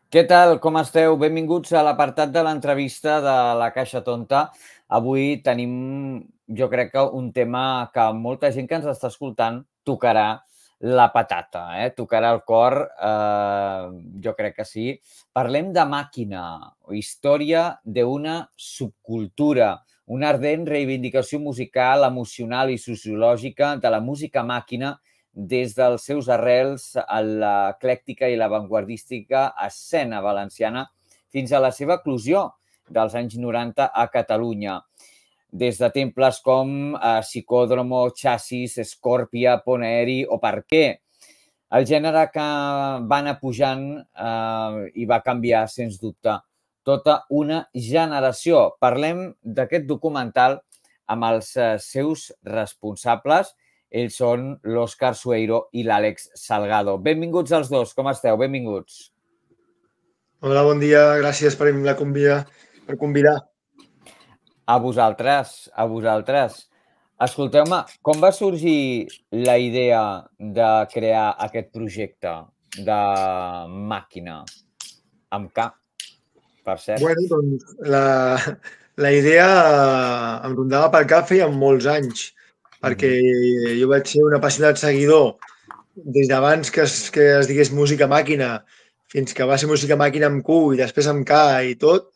Què tal? Com esteu? Benvinguts a l'apartat de l'entrevista de la Caixa Tonta. Avui tenim, jo crec que un tema que molta gent que ens està escoltant tocarà la patata, tocarà el cor, jo crec que sí. Parlem de màquina, història d'una subcultura, una ardent reivindicació musical, emocional i sociològica de la música màquina des dels seus arrels a l'eclèctica i l'avantguardística escena valenciana fins a la seva eclosió dels anys 90 a Catalunya. Des de temples com Psicòdromo, Chassis, Scorpia, Ponaeri o Per què? El gènere que va anar pujant i va canviar, sens dubte, tota una generació. Parlem d'aquest documental amb els seus responsables. Ells són l'Òscar Sueiro i l'Àlex Salgado. Benvinguts els dos, com esteu? Benvinguts. Hola, bon dia, gràcies per convidar. A vosaltres, a vosaltres. Escolteu-me, com va sorgir la idea de crear aquest projecte de màquina? Amb K, per cert. Bueno, doncs la idea em rondava pel cap feia molts anys, perquè jo vaig ser un apassionat seguidor des d'abans que es digués música màquina fins que va ser música màquina amb Q i després amb K i tot.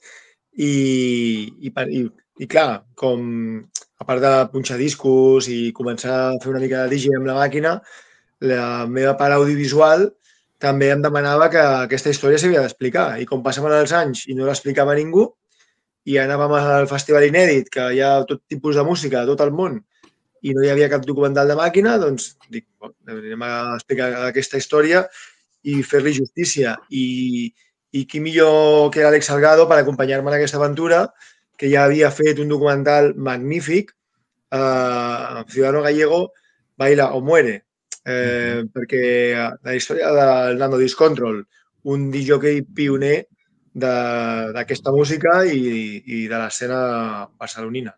I clar, com a part de punxar discos i començar a fer una mica de DJ amb la màquina, la meva part audiovisual també em demanava que aquesta història s'havia d'explicar. I com passaven els anys i no l'explicava ningú, i anàvem al Festival Inèdit, que hi ha tot tipus de música a tot el món, i no hi havia cap documental de màquina, doncs dic, anem a explicar aquesta història i fer-li justícia. I qui millor que l'Àlex Salgado per acompanyar-me en aquesta aventura, que ja havia fet un documental magnífic, Ciudadano Gallego, Baila o Muere, perquè la història del Nando Discontrol, un DJ pioner d'aquesta música i de l'escena barcelonina.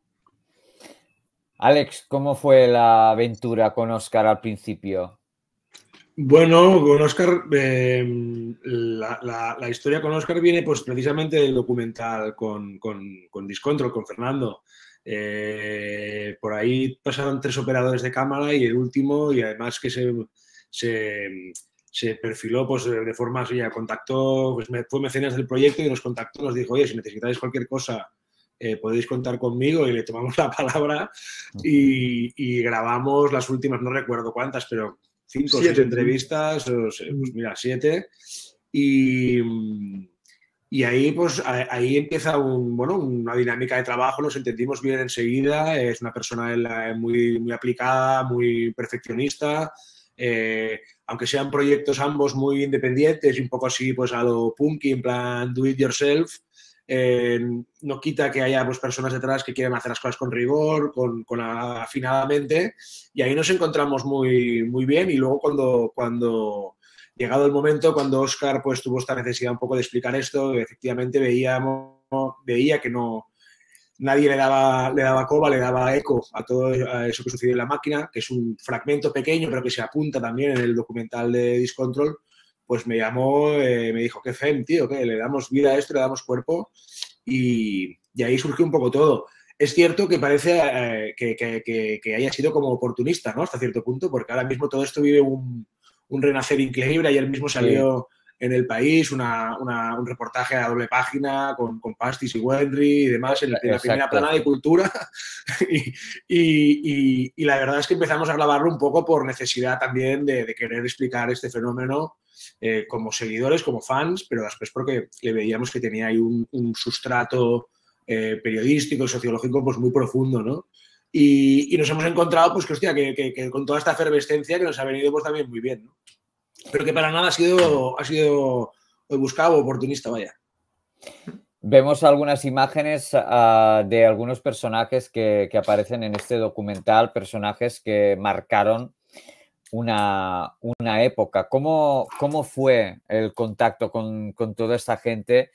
Alex, ¿cómo fue la aventura con Óscar al principio? Bueno, con Óscar, la historia con Óscar viene pues precisamente del documental con Discontrol, con Fernando. Por ahí pasaron 3 operadores de cámara y el último, y además que se perfiló pues de forma así, ya contactó, pues fue mecenas del proyecto y nos contactó, nos dijo, oye, si necesitáis cualquier cosa, podéis contar conmigo, y le tomamos la palabra y grabamos las últimas, no recuerdo cuántas, pero 5 o 6 entrevistas, pues mira, 7. Y ahí, pues, ahí empieza una dinámica de trabajo, nos entendimos bien enseguida, es una persona muy, muy aplicada, muy perfeccionista, aunque sean proyectos ambos muy independientes y un poco así, pues a lo punky, en plan do it yourself, no quita que haya pues, personas detrás que quieren hacer las cosas con rigor, afinadamente, y ahí nos encontramos muy, muy bien. Y luego cuando llegado el momento, cuando Óscar pues, tuvo esta necesidad un poco de explicar esto, efectivamente veía que nadie le daba coba, le daba eco a todo eso que sucedió en la máquina, que es un fragmento pequeño, pero que se apunta también en el documental de Discontrol. Pues me llamó, me dijo, qué fem, tío, que le damos vida a esto, le damos cuerpo, y ahí surgió un poco todo. Es cierto que parece que haya sido como oportunista, ¿no? Hasta cierto punto, porque ahora mismo todo esto vive un renacer increíble. Ayer mismo salió en El País un reportaje a doble página con Pastis y Wenry y demás en la primera plana de cultura. y la verdad es que empezamos a grabarlo un poco por necesidad también de querer explicar este fenómeno como seguidores, como fans, pero después porque le veíamos que tenía ahí un sustrato periodístico y sociológico pues muy profundo, ¿no? Y nos hemos encontrado, pues que hostia, que con toda esta efervescencia que nos ha venido pues también muy bien, ¿no? Pero que para nada ha sido buscado o oportunista, vaya. Vemos algunas imágenes de algunos personajes que aparecen en este documental, personajes que marcaron una época. ¿Cómo fue el contacto con toda esta gente?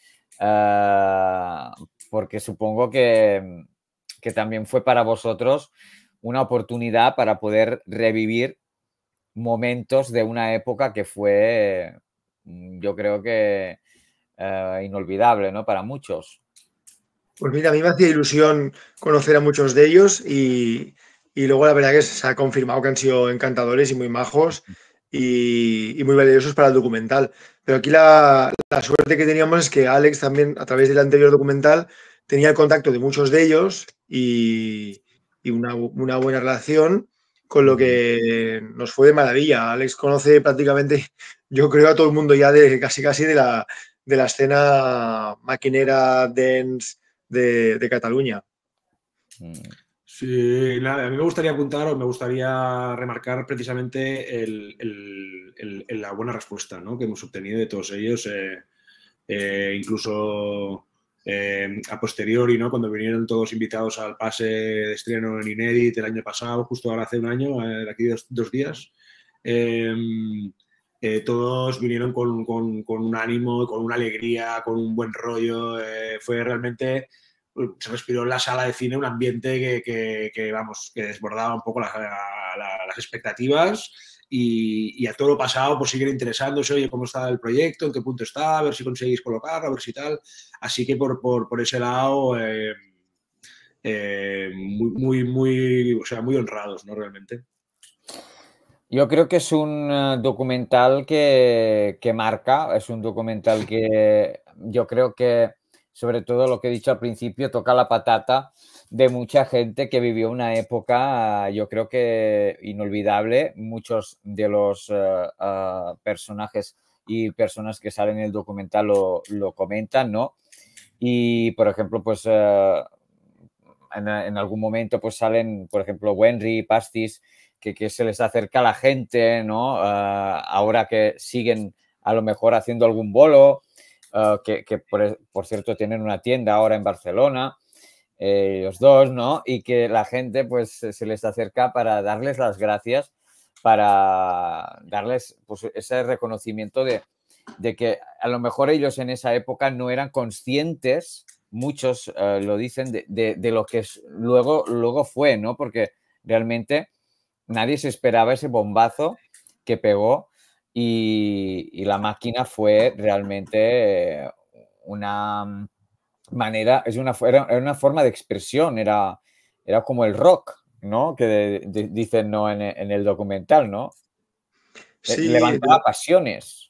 Porque supongo que también fue para vosotros una oportunidad para poder revivir momentos de una época que fue yo creo que inolvidable, ¿no? Para muchos. Pues mira, a mí me hacía ilusión conocer a muchos de ellos y luego la verdad que se ha confirmado que han sido encantadores y muy majos y muy valiosos para el documental. Pero aquí la suerte que teníamos es que Alex también, a través del anterior documental, tenía el contacto de muchos de ellos y una buena relación, con lo que nos fue de maravilla. Alex conoce prácticamente, yo creo, a todo el mundo ya de casi de la escena maquinera, dance de Cataluña. Sí, nada, a mí me gustaría apuntar o me gustaría remarcar precisamente la buena respuesta, ¿no?, que hemos obtenido de todos ellos, incluso a posteriori, ¿no?, cuando vinieron todos invitados al pase de estreno en Inédit el año pasado, justo ahora hace un año, de aquí dos días. Todos vinieron con un ánimo, con una alegría, con un buen rollo. Fue realmente, se respiró en la sala de cine un ambiente que vamos, que desbordaba un poco las expectativas y a todo lo pasado pues siguen interesándose, oye, cómo está el proyecto, en qué punto está, a ver si conseguís colocarlo, a ver si tal. Así que por ese lado, o sea, muy honrados, ¿no?, realmente. Yo creo que es un documental que marca, es un documental que yo creo que, sobre todo lo que he dicho al principio, toca la patata de mucha gente que vivió una época, yo creo que inolvidable. Muchos de los personajes y personas que salen en el documental lo comentan, ¿no? Y, por ejemplo, pues en algún momento pues salen, por ejemplo, Wenry, Pastis, que se les acerca a la gente, ¿no? Ahora que siguen a lo mejor haciendo algún bolo, que por cierto tienen una tienda ahora en Barcelona, los dos, ¿no? Y que la gente pues se les acerca para darles las gracias, para darles pues, ese reconocimiento de que a lo mejor ellos en esa época no eran conscientes, muchos lo dicen, de lo que luego fue, ¿no? Porque realmente nadie se esperaba ese bombazo que pegó y la máquina fue realmente una manera, era una forma de expresión, era como el rock, ¿no? Que dicen, ¿no?, en el documental, ¿no? Sí, Levantaba pasiones.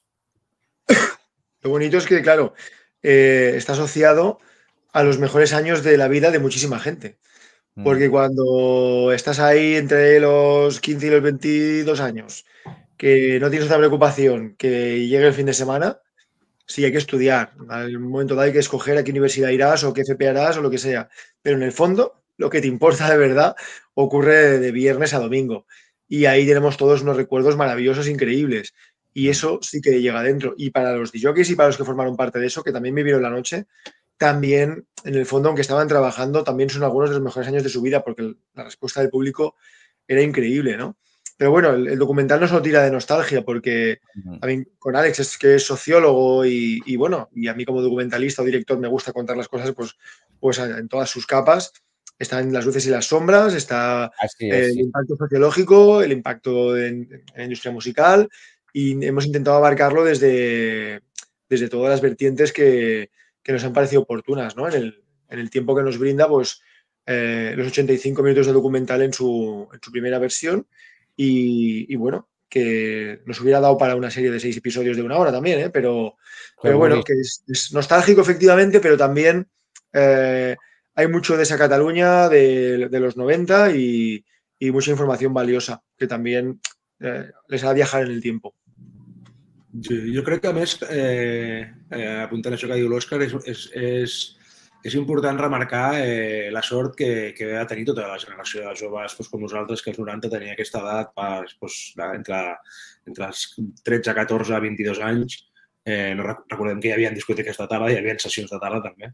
lo bonito es que, claro, está asociado a los mejores años de la vida de muchísima gente. Porque cuando estás ahí entre los 15 y los 22 años, que no tienes otra preocupación que llegue el fin de semana, sí hay que estudiar. Al momento dado hay que escoger a qué universidad irás o qué FP harás o lo que sea. Pero en el fondo, lo que te importa de verdad ocurre de viernes a domingo. Y ahí tenemos todos unos recuerdos maravillosos, increíbles. Y eso sí que llega adentro. Y para los DJs y para los que formaron parte de eso, que también vivieron la noche, también, en el fondo, aunque estaban trabajando, también son algunos de los mejores años de su vida, porque la respuesta del público era increíble, ¿no? Pero bueno, el documental no solo tira de nostalgia, porque a mí, con Alex, es que es sociólogo y bueno, y a mí como documentalista o director me gusta contar las cosas pues en todas sus capas. Están las luces y las sombras, está el impacto sociológico, el impacto en la industria musical, y hemos intentado abarcarlo desde todas las vertientes que nos han parecido oportunas, ¿no? En el tiempo que nos brinda, pues los 85 minutos de documental en su primera versión y bueno, que nos hubiera dado para una serie de 6 episodios de 1 hora también, ¿eh? Pero bueno, que es nostálgico efectivamente, pero también hay mucho de esa Cataluña de los 90 y mucha información valiosa que también les hará viajar en el tiempo. Sí, jo crec que, a més, apuntant això que diu l'Òscar, és important remarcar la sort que va tenir tota la generació de joves com nosaltres, que als 90 tenia aquesta edat entre els 13, 14, 22 anys. No recordem que hi havia discoteques de tarda, hi havia sessions de tarda també,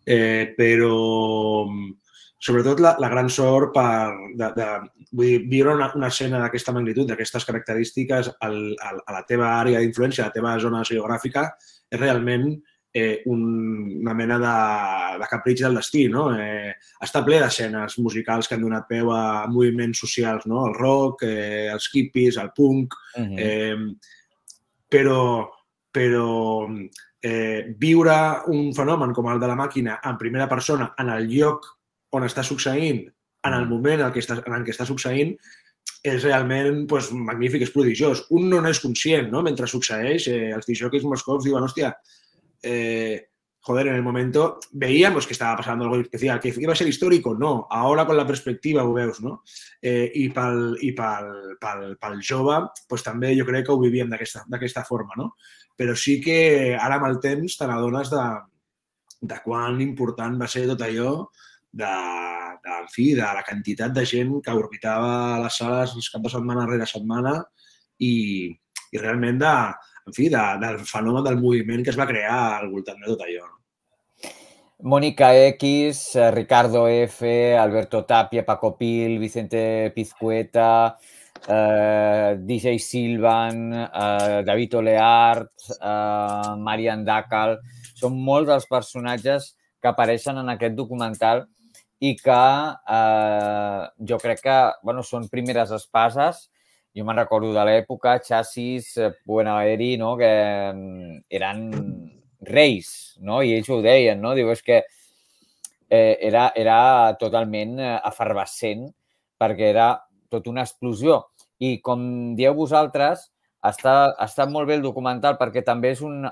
però sobretot la gran sort viure una escena d'aquesta magnitud, d'aquestes característiques a la teva àrea d'influència, a la teva zona geogràfica, és realment una mena de capritx del destí, no? Està ple d'escenes musicals que han donat peu a moviments socials, no? El rock, els hippies, el punk, però però viure un fenomen com el de la màquina en primera persona, en el lloc on està succeint, en el moment en què està succeint, és realment magnífic, és prodigiós. Un no n'és conscient, no? Mentre succeeix, els disjòqueis molts cops diuen, hòstia, joder, en el momento veíamos que estaba pasando algo especial, que iba a ser histórico, no. Ahora con la perspectiva ho veus, no? I pel jove, també jo crec que ho vivíem d'aquesta forma, no? Però sí que ara amb el temps te n'adones de quan important va ser tot allò de la quantitat de gent que orbitava les sales cap de setmana rere setmana i realment del fenomen del moviment que es va crear al voltant de tot allò. Mónica X, Ricardo F, Alberto Tapia, Paco Pil, Vicente Pizcueta, DJ Silvan, David Oleart, Marian Dacal... Són molts dels personatges que apareixen en aquest documental i que jo crec que són primeres espases. Jo me'n recordo de l'època, Chassis, Buenaveri, que eren reis, i ells ho deien, diu, és que era totalment efervescent perquè era tota una explosió. I com dieu vosaltres, està molt bé el documental perquè també és un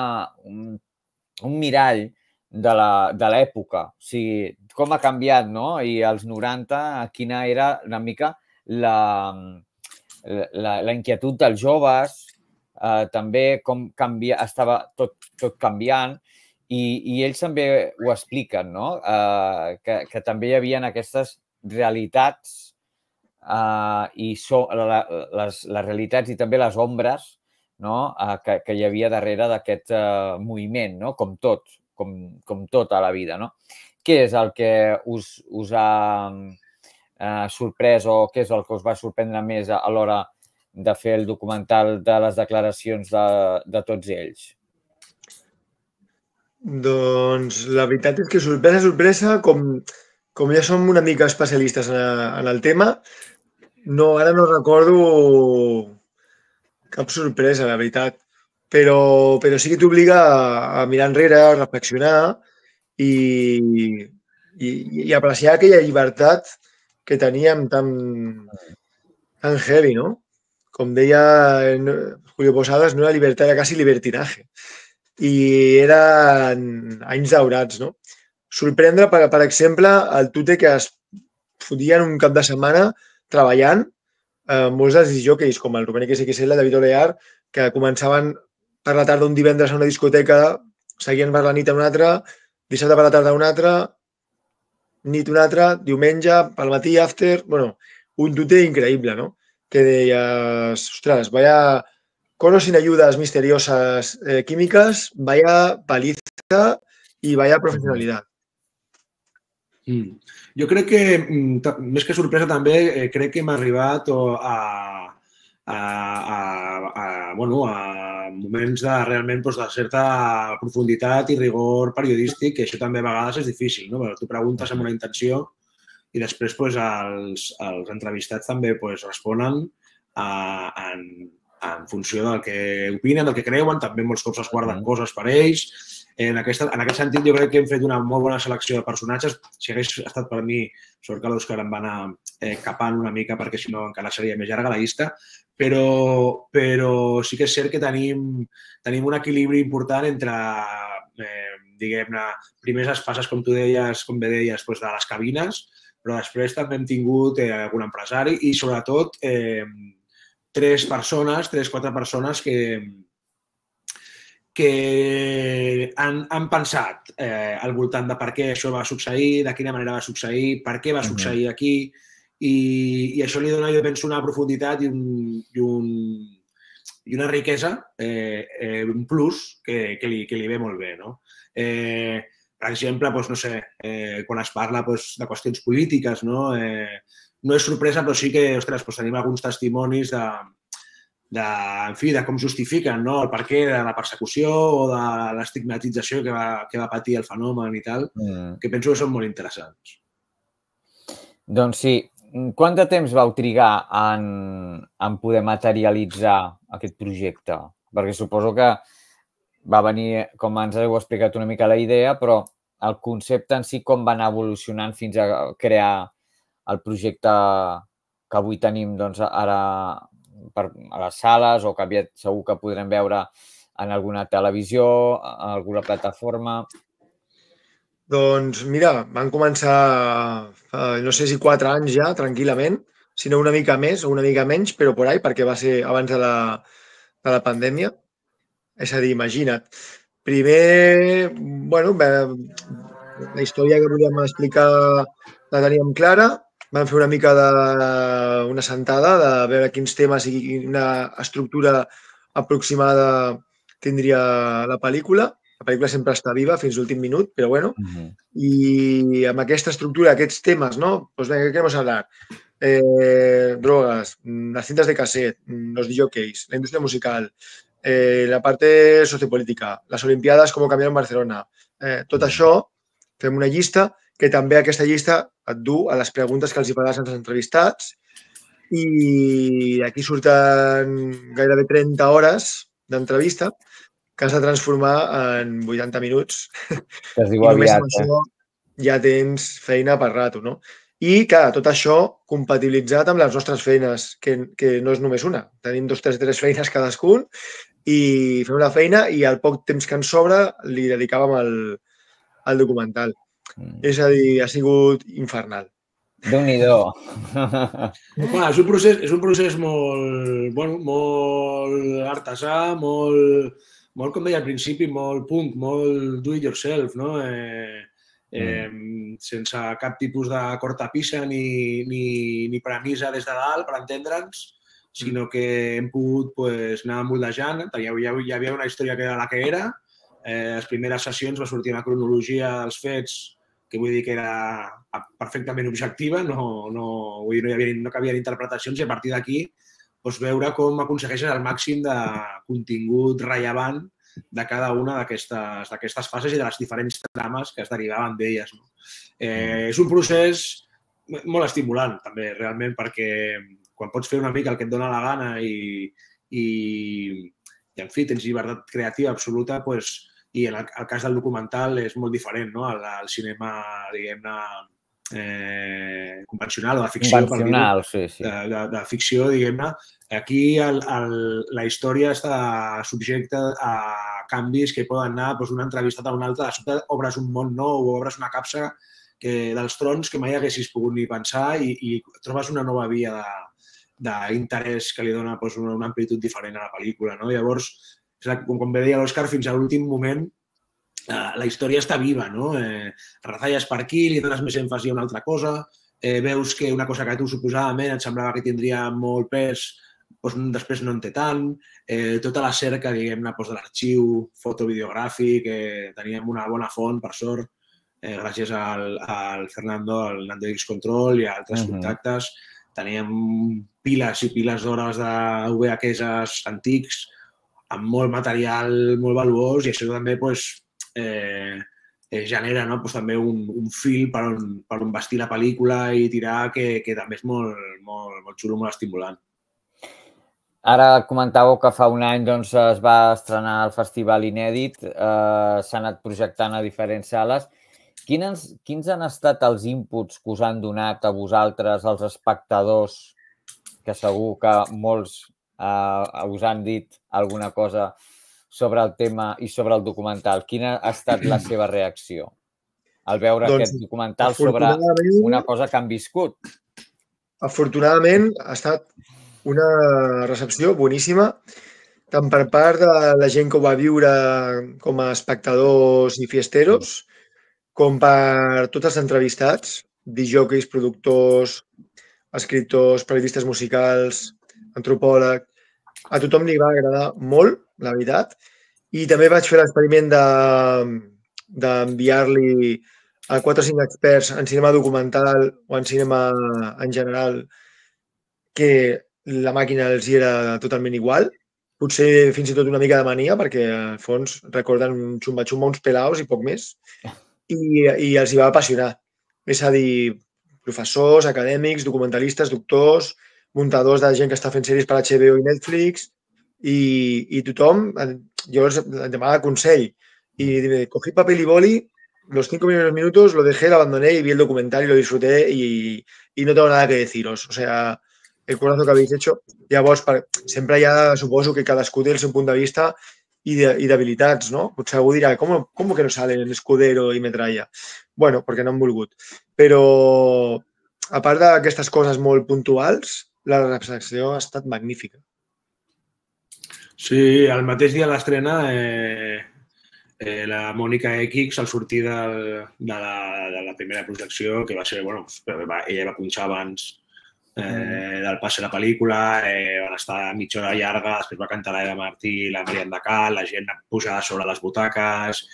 mirall de l'època, o sigui, com ha canviat, no? I als 90, quina era una mica la inquietud dels joves, també com estava tot canviant, i ells també ho expliquen, no? Que també hi havia aquestes realitats i les realitats i també les ombres que hi havia darrere d'aquest moviment, com tot a la vida. Què és el que us ha sorprès o què és el que us va sorprendre més a l'hora de fer el documental de les declaracions de tots ells? Doncs la veritat és que sorpresa, com ja som una mica especialistes en el tema, ara no recordo cap sorpresa, la veritat. Però sí que t'obliga a mirar enrere, a reflexionar i apreciar aquella llibertat que teníem tan heavy, no? Com deia Julio Posadas, no era llibertat, era quasi libertinaje. I eren anys daurats, no? Sorprendre, per exemple, el tute que es fotien un cap de setmana treballant, molts dels disjòqueis, com el Rubén XXL, el David Oleart, que començaven per la tarda un divendres a una discoteca, seguien per la nit a una altra, dissabte per la tarda a una altra, nit una altra, diumenge, pel matí, after... Bueno, un tute increïble, no? Que deies, ostres, vaya conos sin ayudas misteriosas químicas, vaya paliza y vaya professionalitat. Jo crec que, més que sorpresa també, crec que hem arribat a moments realment de certa profunditat i rigor periodístic, que això també a vegades és difícil, no? Tu preguntes amb una intenció i després els entrevistats també responen en funció del que opinen, del que creuen, també molts cops es guarden coses per ells. En aquest sentit, jo crec que hem fet una molt bona selecció de personatges. Si hagués estat per mi, sort que l'Òscar em va anar capant una mica perquè si no encara seria més llarga la llista, però sí que és cert que tenim un equilibri important entre, diguem-ne, primers espases, com tu deies, com bé deies, de les cabines, però després també hem tingut algun empresari i sobretot 3-4 persones que han pensat al voltant de per què això va succeir, de quina manera va succeir, per què va succeir aquí, i això li dona, jo penso, una profunditat i una riquesa, un plus que li ve molt bé, no? Per exemple, no sé, quan es parla de qüestions polítiques, no és sorpresa, però sí que, ostres, tenim alguns testimonis de com justifiquen el perquè de la persecució o de l'estigmatització que va patir el fenomen i tal, que penso que són molt interessants. Doncs sí. Quant de temps vau trigar en poder materialitzar aquest projecte? Perquè suposo que va venir, com ens heu explicat una mica la idea, però el concepte en si com va anar evolucionant fins a crear el projecte que avui tenim doncs, ara a les sales o que aviat segur que podrem veure en alguna televisió, a alguna plataforma. Doncs mira, van començar, no sé si 4 anys ja, tranquil·lament, si no una mica més o una mica menys, però por ahí, perquè va ser abans de la pandèmia. És a dir, imagina't. Primer, bueno, la història que volíem explicar la teníem clara, vam fer una mica una sentada de veure quins temes i quina estructura aproximada tindria la pel·lícula. La pel·lícula sempre està viva fins l'últim minut, però bueno. I amb aquesta estructura, aquests temes, ¿no? Pues venga, ¿qué queremos hablar? Drogas, las cintas de cassette, los DJs, la industria musical, la parte sociopolítica, les Olimpiades, com canviaron Barcelona. Tot això, fem una llista que també aquesta llista et du a les preguntes que els hi faràs als entrevistats i aquí surten gairebé 30 hores d'entrevista que has de transformar en 80 minuts. Que es diu I només aviat, amb això ja tens feina per rato, no? I, clar, tot això compatibilitzat amb les nostres feines, que no és només una. Tenim 2, 3 feines cadascun i fem la feina i el poc temps que ens sobra li dedicàvem al documental. És a dir, ha sigut infernal. Déu-n'hi-do. Clar, és un procés molt, bueno, molt artesà, molt, com deia al principi, molt punk, molt do it yourself, no? Sense cap tipus de cortapisa ni premissa des de dalt, per entendre'ns, sinó que hem pogut anar moldejant. Hi havia una història que era la que era. Les primeres sessions va sortir una cronologia dels fets que vull dir que era perfectament objectiva, no cabien interpretacions i a partir d'aquí veure com aconsegueixes el màxim de contingut rellevant de cada una d'aquestes fases i de les diferents trames que es derivaven d'elles. És un procés molt estimulant, també, realment, perquè quan pots fer una mica el que et dona la gana i en fi, tens llibertat creativa absoluta, i en el cas del documental és molt diferent, no? El cinema, diguem-ne, convencional o de ficció. Convencional, sí. De ficció, diguem-ne. Aquí la història està subjecta a canvis que poden anar d'una entrevista a una altra. De sobte obres un món nou o obres una capsa dels trons que mai haguessis pogut ni pensar i trobes una nova via d'interès que li dona una amplitud diferent a la pel·lícula. Llavors, com bé deia l'Òscar, fins a l'últim moment la història està viva, no? Retalles per aquí, li dones més èmfasi a una altra cosa, veus que una cosa que a tu suposadament et semblava que tindria molt pes, després no en té tant, tota la cerca, diguem-ne, de l'arxiu fotovideogràfic, teníem una bona font, per sort, gràcies al Fernando, al Nando X Control i a altres contactes. Teníem piles i piles d'hores de VHS antics, amb molt material molt valuós i això també genera també un fil per on vestir la pel·lícula i tirar que també és molt xulo, molt estimulant. Ara comentàveu que fa un any es va estrenar el Festival Inèdit, s'ha anat projectant a diferents sales. Quins han estat els inputs que us han donat a vosaltres, als espectadors, que segur que molts us han dit alguna cosa sobre el tema i sobre el documental? Quina ha estat la seva reacció al veure aquest documental sobre una cosa que han viscut? Afortunadament ha estat una recepció boníssima, tant per part de la gent que ho va viure com a espectadors i fiesteros, com per tots els entrevistats, discjòqueis, productors, escriptors, periodistes musicals, antropòleg. A tothom li va agradar molt, la veritat. I també vaig fer l'experiment d'enviar-li a 4 o 5 experts en cinema documental o en cinema en general que la màquina els hi era totalment igual. Potser fins i tot una mica de mania, perquè al fons recorden un xumba-xumba, uns pelaos i poc més. I els hi va apassionar. És a dir, professors, acadèmics, documentalistes, doctors, muntadors de gent que està fent sèries per HBO i Netflix i tothom, jo els demanava consell y cogí papel y boli, los 5 primeros minutos lo dejé, lo abandoné y vi el documental y lo disfruté y no tengo nada que deciros. O sea, el currazo que habéis hecho. Llavors, sempre hi ha, suposo que cadascú té el seu punt de vista i d'habilitats, no? Potser algú dirà, ¿cómo que no salen Escudero i Metralla? Bueno, perquè no han volgut. Però, a part d'aquestes coses molt puntuals, la recepció ha estat magnífica. Sí, el mateix dia de l'estrena la Mònica X al sortir de la primera projecció, que va ser, bueno, ella va punxar abans del pas de la pel·lícula, van estar mitja hora llarga, després va cantar l'Aida Martí, la Mariana Cal, la gent posada sobre les butaques,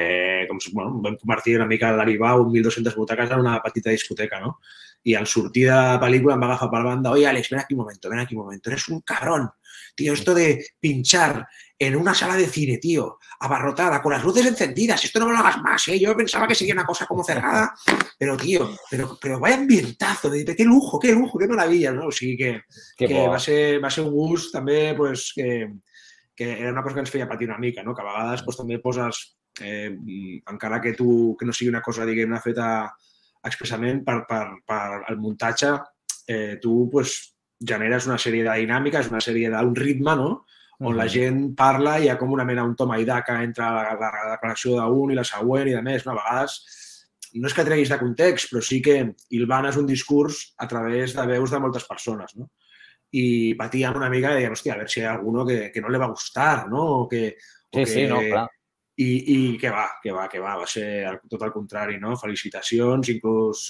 vam convertir una mica l'Aribau, 1.200 butaques en una petita discoteca, no? Y al sortir de la película me agafa para la banda, oye, Alex, ven aquí un momento, eres un cabrón. Tío, esto de pinchar en una sala de cine, tío, abarrotada, con las luces encendidas, esto no me lo hagas más, ¿eh? Yo pensaba que sería una cosa como cerrada, pero, tío, pero vaya ambientazo, qué lujo, qué maravilla, ¿no? O sigui que va ser un gust també, pues, que era una cosa que ens feia patir una mica, no? Que a vegades pues, també poses, encara que no sigui una cosa, diguem-ne, feta expressament per al muntatge, tu pues, generes una sèrie de dinàmiques, una sèrie d'un ritme, no? On la gent parla i hi ha com una mena un toma i daca entre la declaració d'un i la següent i de més. A vegades no és que treguis de context, però sí que hilvanes un discurs a través de veus de moltes persones, no? I patíem una mica i dèiem, hòstia, a veure si hi ha algú que no li va gustar, no? Sí, no, clar. I que va ser tot el contrari, no? Felicitacions, inclús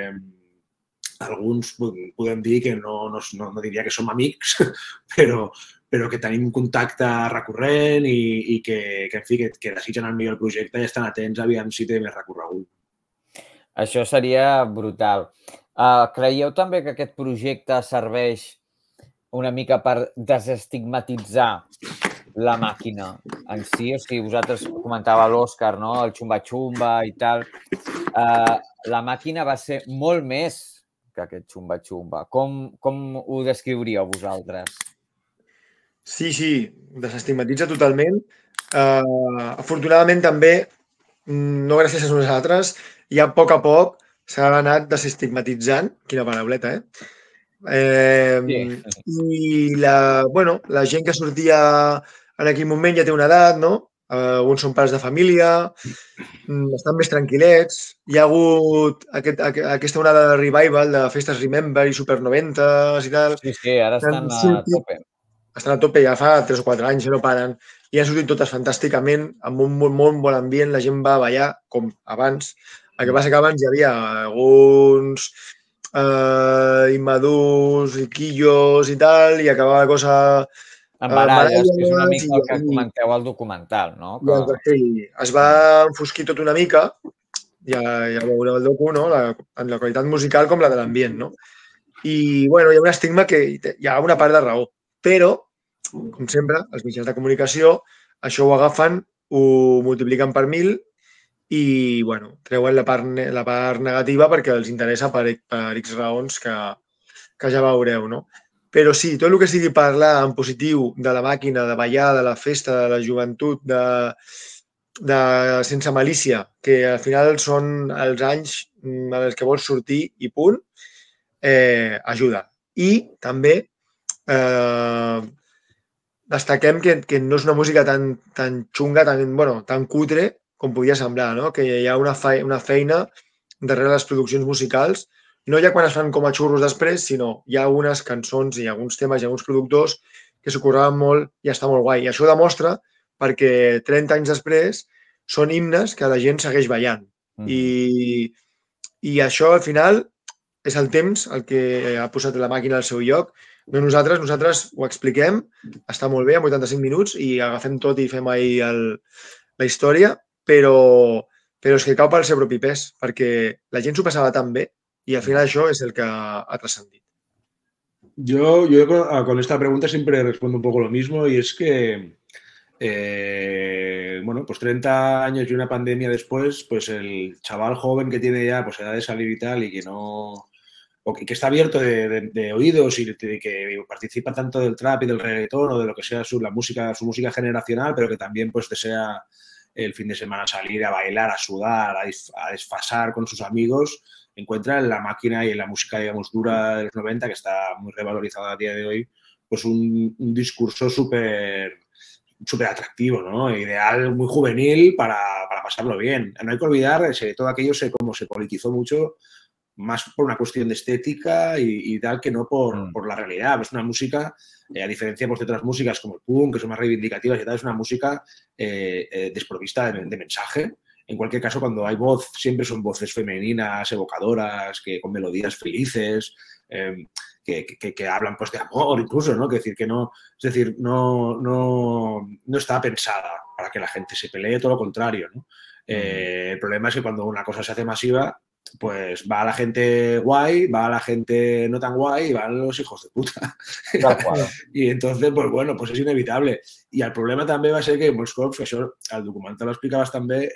alguns podem dir que no diria que som amics, però que tenim un contacte recurrent i que desitgen el millor projecte i estan atents aviam si té més recorregut. Això seria brutal. Creieu també que aquest projecte serveix una mica per desestigmatitzar la màquina en si? O sigui, vosaltres comentava l'Òscar, no? El xumba-xumba i tal. La màquina va ser molt més que aquest xumba-xumba. Com ho descriuríeu vosaltres? Sí, desestigmatitza totalment. Afortunadament també, no gràcies a nosaltres, ja a poc s'ha anat desestigmatitzant, quina parauleta, I la gent que sortia en aquell moment ja té una edat, no? Alguns són pares de família, estan més tranquil·lets. Hi ha hagut aquesta onada de revival de festes Remember i Super 90s i tal. Sí, ara estan a tope. Estan a tope ja fa 3 o 4 anys, no paren. I han sortit totes fantàsticament, amb un molt bon ambient, la gent va a ballar com abans. El que passa que abans hi havia alguns immadurs, riquillos i tal, i acabava la cosa... En baralles, que és una mica el que comenteu al documental, no? Sí, es va enfosquir tot una mica, ja veureu el docu, no? En la qualitat musical com la de l'ambient, no? I, bueno, hi ha un estigma que hi ha una part de raó, però, com sempre, els mitjans de comunicació això ho agafen, ho multipliquen per 1000 i, bueno, treuen la part negativa perquè els interessa per X raons que ja veureu, no? Però sí, tot el que sigui parlar en positiu de la màquina, de ballar, de la festa, de la joventut, sense malícia, que al final són els anys en els que vols sortir i punt, ajuda. I també destaquem que no és una música tan xunga, tan cutre com podia semblar, no? Que hi ha una feina darrere les produccions musicals, no ja quan es fan com a xurros després, sinó hi ha algunes cançons i alguns temes i alguns productors que s'ho curraven molt i està molt guai. I això ho demostra perquè 30 anys després són himnes que la gent segueix ballant. I això, al final, és el temps el que ha posat la màquina al seu lloc. No nosaltres ho expliquem, està molt bé, en 85 minuts, i agafem tot i fem ahir la història, però és que cau pel seu propi pes, perquè la gent s'ho passava tan bé y al final això es el que ha trascendido. Yo con esta pregunta siempre respondo un poco lo mismo y es que, pues 30 años y una pandemia después, pues el chaval joven que tiene ya pues edad de salir y tal y que no que está abierto de oídos y que participa tanto del trap y del reggaetón o de lo que sea su música generacional, pero que también pues desea el fin de semana salir a bailar, a sudar, a desfasar con sus amigos, encuentra en la máquina y en la música, digamos, dura de los 90, que está muy revalorizada a día de hoy, pues un discurso súper atractivo, ¿no? Ideal, muy juvenil para pasarlo bien. No hay que olvidar, todo aquello como se politizó mucho, más por una cuestión de estética y tal que no por la realidad. Es una música, a diferencia pues, de otras músicas como el punk, que son más reivindicativas y tal, es una música desprovista de mensaje. En cualquier caso, cuando hay voz, siempre son voces femeninas, evocadoras, con melodías felices, que hablan pues, de amor incluso, ¿no? Es decir, no está pensada para que la gente se pelee, todo lo contrario, ¿no? El problema es que cuando una cosa se hace masiva, pues va a la gente guay, va a la gente no tan guay y van los hijos de puta. I entonces, pues bueno, pues és inevitable. I el problema també va ser que molts cops, això el documental ho explica bastant bé,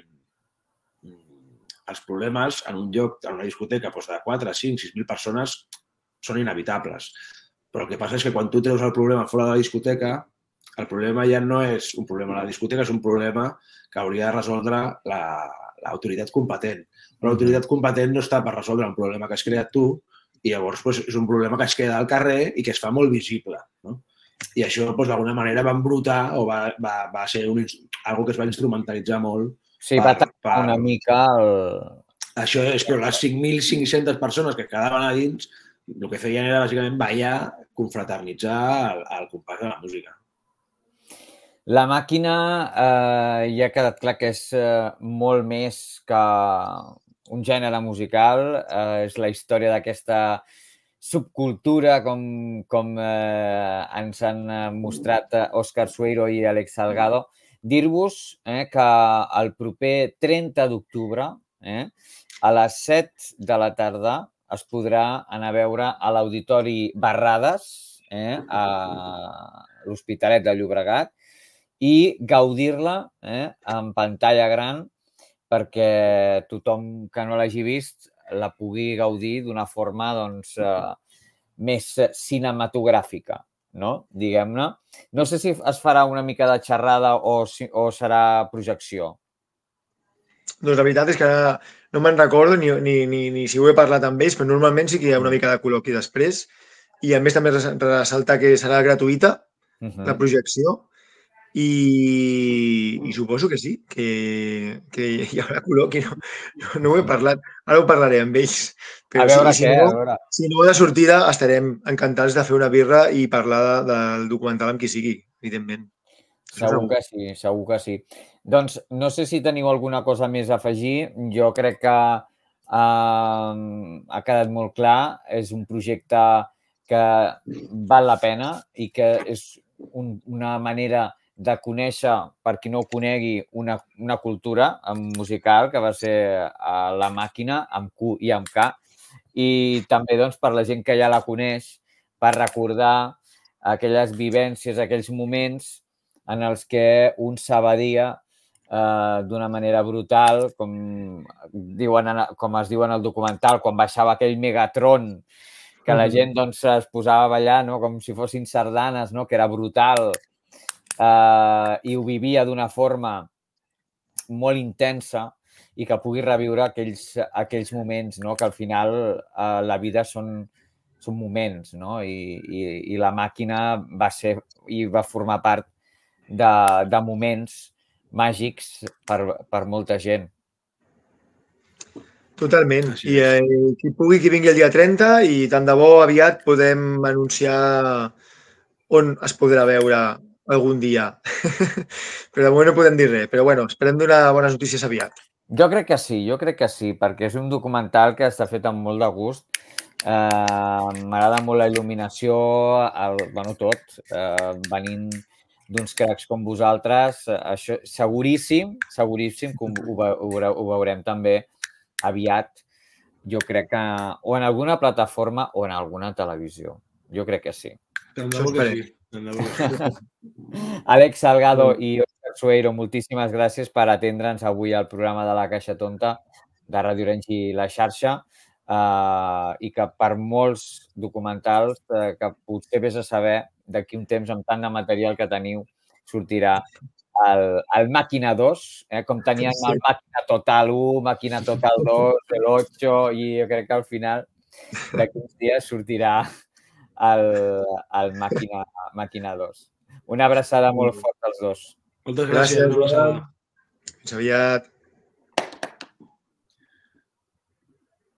els problemes en un lloc, en una discoteca doncs de 4, 5, 6.000 persones són inevitables. Però el que passa és que quan tu treus el problema fora de la discoteca, el problema ja no és un problema a la discoteca, és un problema que hauria de resoldre l'autoritat competent. Però l'autoritat competent no està per resoldre un problema que has creat tu i llavors doncs, és un problema que es queda al carrer i que es fa molt visible. No? I això doncs, d'alguna manera va embrutar o va ser algo que es va instrumentalitzar molt. Sí, va tapar una mica el... Això és, però les 5.500 persones que quedaven a dins el que feien era bàsicament ballar, confraternitzar el compàs de la música. La màquina ja ha quedat clar que és molt més que un gènere musical, és la història d'aquesta subcultura com ens han mostrat Óscar Sueiro i Alex Salgado. Dir-vos que el proper 30 d'octubre, a les 7 de la tarda, es podrà anar a veure a l'Auditori Barrades, a l'Hospitalet de Llobregat, i gaudir-la en pantalla gran perquè tothom que no l'hagi vist la pugui gaudir d'una forma més cinematogràfica, diguem-ne. No sé si es farà una mica de xerrada o serà projecció. Doncs la veritat és que no me'n recordo ni si ho he parlat amb ells, però normalment sí que hi ha una mica de col·loqui després. I a més també ressaltar que serà gratuïta la projecció i suposo que sí, que hi haurà col·loqui. No ho he parlat, ara ho parlaré amb ells. A veure què, a veure. Si no, de sortida estarem encantats de fer una birra i parlar del documental amb qui sigui, evidentment. Segur que sí, segur que sí. Doncs no sé si teniu alguna cosa més a afegir. Jo crec que ha quedat molt clar. És un projecte que val la pena i que és una manera de conèixer, per qui no ho conegui, una cultura musical que va ser La Màquina, amb Q i amb K. I també per la gent que ja la coneix, per recordar aquelles vivències, aquells moments en els que un s'evadia d'una manera brutal, com es diu en el documental, quan baixava aquell Megatron, que la gent es posava a ballar com si fossin sardanes, que era brutal, i ho vivia d'una forma molt intensa i que pugui reviure aquells moments, que al final la vida són moments, i La Màquina va formar part de moments màgics per molta gent. Totalment. I qui pugui que vingui el dia 30 i tant de bo aviat podem anunciar on es podrà veure algun dia. Però de moment no podem dir res. Però bueno, esperem donar bones notícies aviat. Jo crec que sí, perquè és un documental que està fet amb molt de gust. M'agrada molt la il·luminació, tot, venint d'uns cracs com vosaltres. Això seguríssim que ho veurem també aviat, jo crec que o en alguna plataforma o en alguna televisió. Jo crec que sí. Àlex Salgado i Óscar Sueiro, moltíssimes gràcies per atendre'ns avui al programa de La Caixa Tonta de Ràdio Orange i La Xarxa. i que per molts documentals que potser vés a saber d'aquí un temps amb tant de material que teniu sortirà el Màquina 2, com teníem el Màquina Total 1, Màquina Total 2, el 8, i jo crec que al final d'aquí uns dies sortirà el Màquina 2. Una abraçada molt forta als dos. Moltes gràcies. Fins aviat.